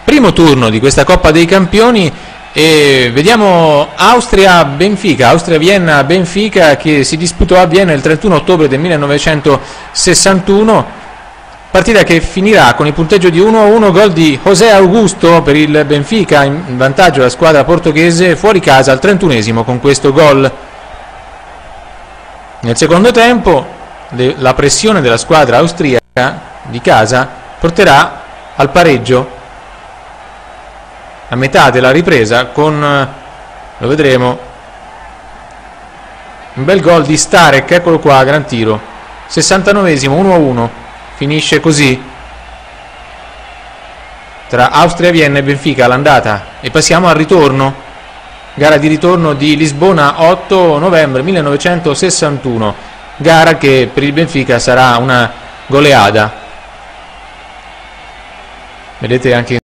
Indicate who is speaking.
Speaker 1: primo turno di questa Coppa dei Campioni e vediamo Austria-Benfica, Austria-Vienna-Benfica, che si disputò a Vienna il 31 ottobre del 1961, partita che finirà con il punteggio di 1-1, gol di José Augusto per il Benfica, in vantaggio la squadra portoghese fuori casa al 31esimo con questo gol. Nel secondo tempo la pressione della squadra austriaca di casa porterà al pareggio a metà della ripresa con, lo vedremo, un bel gol di Starek, eccolo qua, gran tiro, 69esimo, 1-1, finisce così tra Austria Vienna e Benfica all'andata. E passiamo al ritorno, gara di ritorno di Lisbona, 8 novembre 1961, gara che per il Benfica sarà una goleada, vedete anche